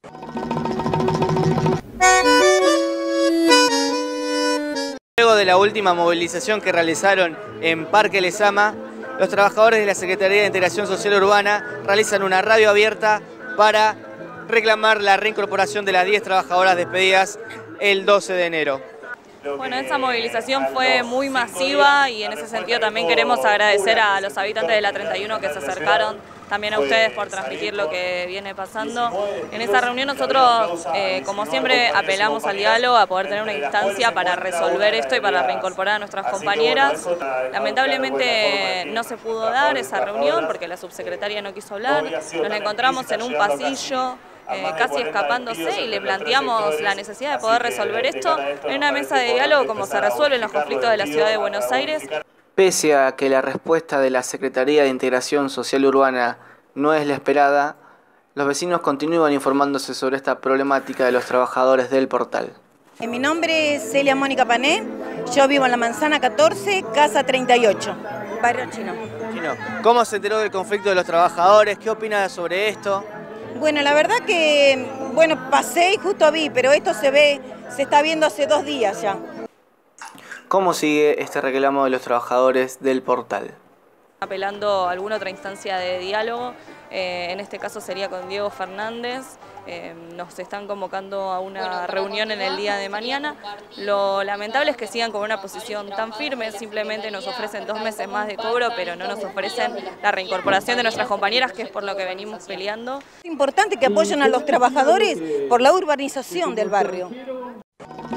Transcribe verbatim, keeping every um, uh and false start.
Luego de la última movilización que realizaron en Parque Lezama, los trabajadores de la Secretaría de Integración Social Urbana realizan una radio abierta para reclamar la reincorporación de las diez trabajadoras despedidas el doce de enero. Bueno, esa movilización fue muy masiva y en ese sentido también queremos agradecer a los habitantes de la treinta y uno que se acercaron, también a ustedes por transmitir lo que viene pasando. En esa reunión nosotros, eh, como siempre, apelamos al diálogo, a poder tener una instancia para resolver esto y para reincorporar a nuestras compañeras. Lamentablemente no se pudo dar esa reunión porque la subsecretaria no quiso hablar. Nos la encontramos en un pasillo, Eh, casi escapándose, y le planteamos la necesidad de poder resolver esto en una mesa de diálogo como se resuelven los conflictos de la ciudad de Buenos Aires. Pese a que la respuesta de la Secretaría de Integración Social Urbana no es la esperada, los vecinos continúan informándose sobre esta problemática de los trabajadores del portal. Mi nombre es Celia Mónica Pané, yo vivo en la Manzana catorce, casa treinta y ocho, barrio Chino. Chino, ¿cómo se enteró del conflicto de los trabajadores? ¿Qué opina sobre esto? Bueno, la verdad que, bueno, pasé y justo vi, pero esto se ve, se está viendo hace dos días ya. ¿Cómo sigue este reclamo de los trabajadores del portal? Apelando a alguna otra instancia de diálogo, eh, en este caso sería con Diego Fernández. Eh, nos están convocando a una reunión en el día de mañana. Lo lamentable es que sigan con una posición tan firme, simplemente nos ofrecen dos meses más de cobro, pero no nos ofrecen la reincorporación de nuestras compañeras, que es por lo que venimos peleando. Es importante que apoyen a los trabajadores por la urbanización del barrio.